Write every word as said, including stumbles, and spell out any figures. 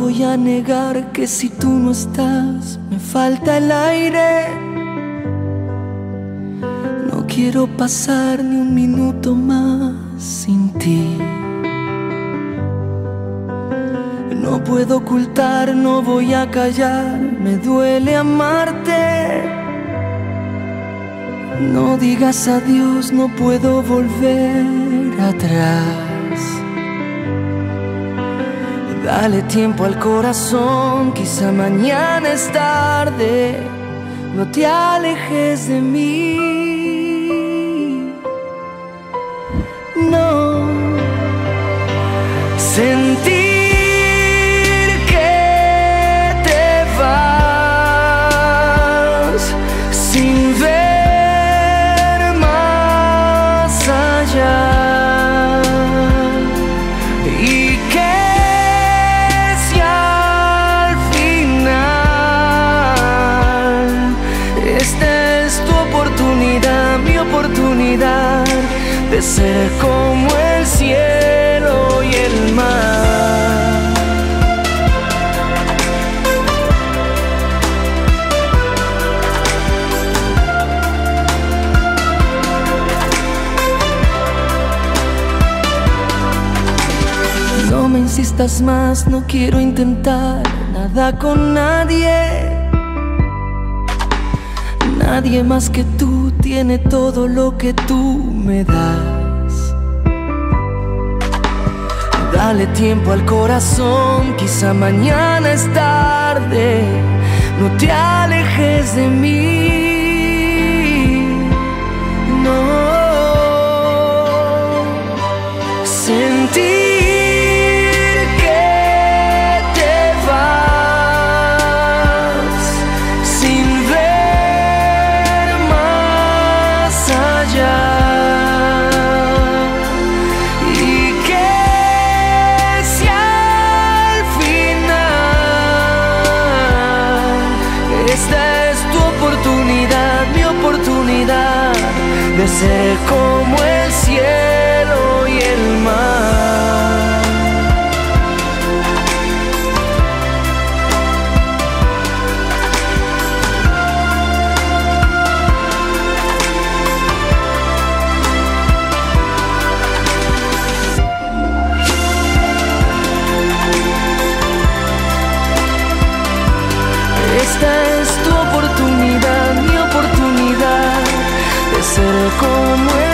voy a negar que si tú no estás me falta el aire. No quiero pasar ni un minuto más sin ti. No puedo ocultar, no voy a callar, me duele amarte. No digas adiós, no puedo volver atrás. Dale tiempo al corazón, quizá mañana es tarde. No te alejes de mí. No. Sentir que te vas sin ver más allá. Y que si al final esta es tu oportunidad, mi oportunidad de ser como el cielo y el mar. No me insistas más, no quiero intentar nada con nadie. Nadie más que tú tiene todo lo que tú me das. Dale tiempo al corazón, quizá mañana es tarde. No te alejes de mí. No. Sentir de ser como el cielo y el mar. Esta es tu oportunidad, mi oportunidad de ser como